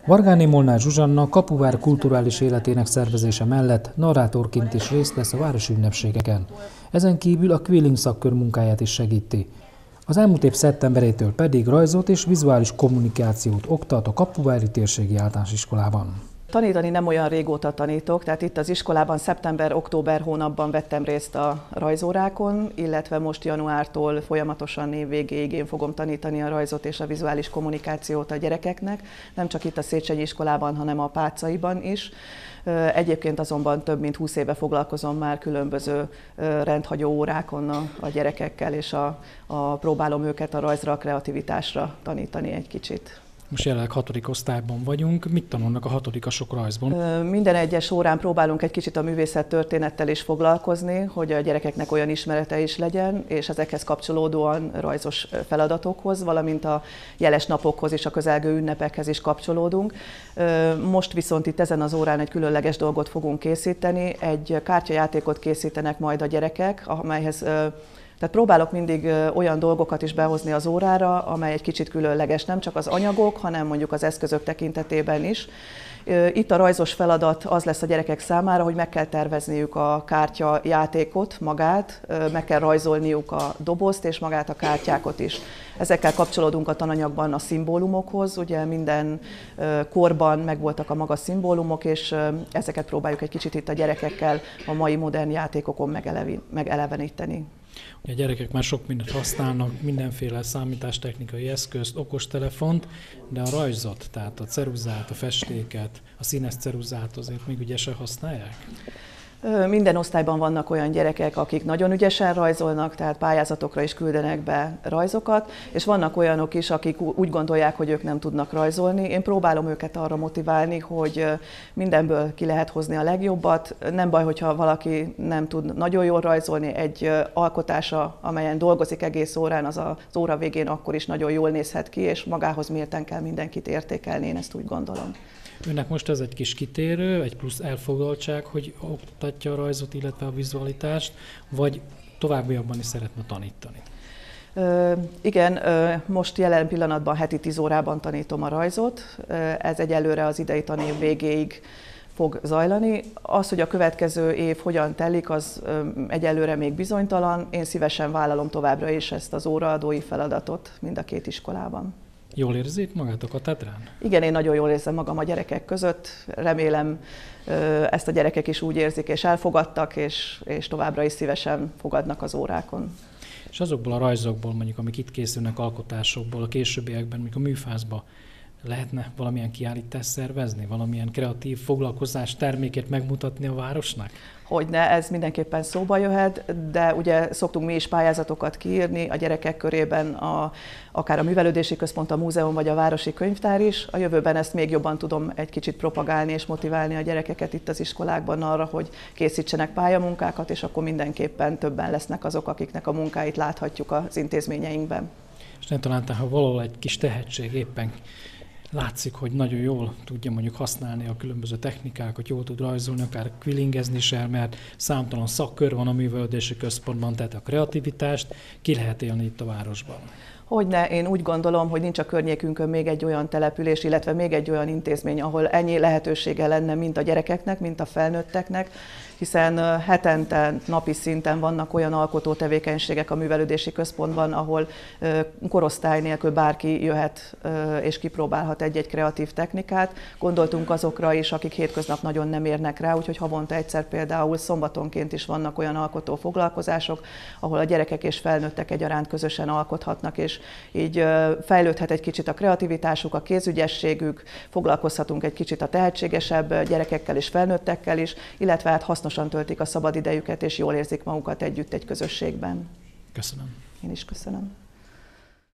Vargáné Molnár Zsuzsanna Kapuvár kulturális életének szervezése mellett narrátorként is részt vesz a városi ünnepségeken. Ezen kívül a Quilling szakkör munkáját is segíti. Az elmúlt év szeptemberétől pedig rajzot és vizuális kommunikációt oktat a Kapuvári Térségi Általános Iskolában. Tanítani nem olyan régóta tanítok, tehát itt az iskolában szeptember-október hónapban vettem részt a rajzórákon, illetve most januártól folyamatosan év végéig én fogom tanítani a rajzot és a vizuális kommunikációt a gyerekeknek, nem csak itt a Széchenyi iskolában, hanem a Pácaiban is. Egyébként azonban több mint 20 éve foglalkozom már különböző rendhagyó órákon a gyerekekkel, és próbálom őket a rajzra, a kreativitásra tanítani egy kicsit. Most jelenleg 6. osztályban vagyunk. Mit tanulnak a 6-osok rajzban? Minden egyes órán próbálunk egy kicsit a művészettörténettel is foglalkozni, hogy a gyerekeknek olyan ismerete is legyen, és ezekhez kapcsolódóan rajzos feladatokhoz, valamint a jeles napokhoz és a közelgő ünnepekhez is kapcsolódunk. Most viszont itt ezen az órán egy különleges dolgot fogunk készíteni. Egy kártyajátékot készítenek majd a gyerekek, amelyhez tehát próbálok mindig olyan dolgokat is behozni az órára, amely egy kicsit különleges, nem csak az anyagok, hanem mondjuk az eszközök tekintetében is. Itt a rajzos feladat az lesz a gyerekek számára, hogy meg kell tervezniük a kártyajátékot magát, meg kell rajzolniuk a dobozt és magát a kártyákat is. Ezekkel kapcsolódunk a tananyagban a szimbólumokhoz, ugye minden korban megvoltak a maga szimbólumok, és ezeket próbáljuk egy kicsit itt a gyerekekkel a mai modern játékokon megeleveníteni. A gyerekek már sok mindent használnak, mindenféle számítástechnikai eszközt, okostelefont, de a rajzot, tehát a ceruzát, a festéket, a színes ceruzát azért még ügyesen használják? Minden osztályban vannak olyan gyerekek, akik nagyon ügyesen rajzolnak, tehát pályázatokra is küldenek be rajzokat, és vannak olyanok is, akik úgy gondolják, hogy ők nem tudnak rajzolni. Én próbálom őket arra motiválni, hogy mindenből ki lehet hozni a legjobbat. Nem baj, hogyha valaki nem tud nagyon jól rajzolni, egy alkotása, amelyen dolgozik egész órán, az óra végén akkor is nagyon jól nézhet ki, és magához mérten kell mindenkit értékelni, én ezt úgy gondolom. Önnek most ez egy kis kitérő, egy plusz elfoglaltság, hogy oktatja a rajzot, illetve a vizualitást, vagy továbbiakban is szeretne tanítani? Igen, most jelen pillanatban heti 10 órában tanítom a rajzot, ez egyelőre az idei tanév végéig fog zajlani. Az, hogy a következő év hogyan telik, az egyelőre még bizonytalan. Én szívesen vállalom továbbra is ezt az óraadói feladatot mind a két iskolában. Jól érzi magát a katedrán? Igen, én nagyon jól érzem magam a gyerekek között. Remélem, ezt a gyerekek is úgy érzik és elfogadtak, és továbbra is szívesen fogadnak az órákon. És azokból a rajzokból, mondjuk, amik itt készülnek, alkotásokból, a későbbiekben, mondjuk a műfázba, lehetne valamilyen kiállítást szervezni, valamilyen kreatív foglalkozás termékét megmutatni a városnak? Hogyne, ez mindenképpen szóba jöhet, de ugye szoktunk mi is pályázatokat kiírni a gyerekek körében, akár a Művelődési Központ, a múzeum vagy a Városi Könyvtár is. A jövőben ezt még jobban tudom egy kicsit propagálni és motiválni a gyerekeket itt az iskolákban arra, hogy készítsenek pályamunkákat, és akkor mindenképpen többen lesznek azok, akiknek a munkáit láthatjuk az intézményeinkben. És nem talán, ha valahol egy kis tehetség éppen látszik, hogy nagyon jól tudja mondjuk használni a különböző technikákat, jól tud rajzolni, akár quillingezni is el, mert számtalan szakkör van a Művelődési Központban, tehát a kreativitást ki lehet élni itt a városban. Hogyne, én úgy gondolom, hogy nincs a környékünkön még egy olyan település, illetve még egy olyan intézmény, ahol ennyi lehetősége lenne mind a gyerekeknek, mind a felnőtteknek, hiszen hetente, napi szinten vannak olyan alkotó tevékenységek a Művelődési Központban, ahol korosztály nélkül bárki jöhet és kipróbálhat egy-egy kreatív technikát. Gondoltunk azokra is, akik hétköznap nagyon nem érnek rá, úgyhogy havonta egyszer például szombatonként is vannak olyan alkotó foglalkozások, ahol a gyerekek és felnőttek egyaránt közösen alkothatnak, és így fejlődhet egy kicsit a kreativitásuk, a kézügyességük, foglalkozhatunk egy kicsit a tehetségesebb gyerekekkel és felnőttekkel is, illetve hát hasznosan töltik a szabadidejüket, és jól érzik magukat együtt egy közösségben. Köszönöm. Én is köszönöm.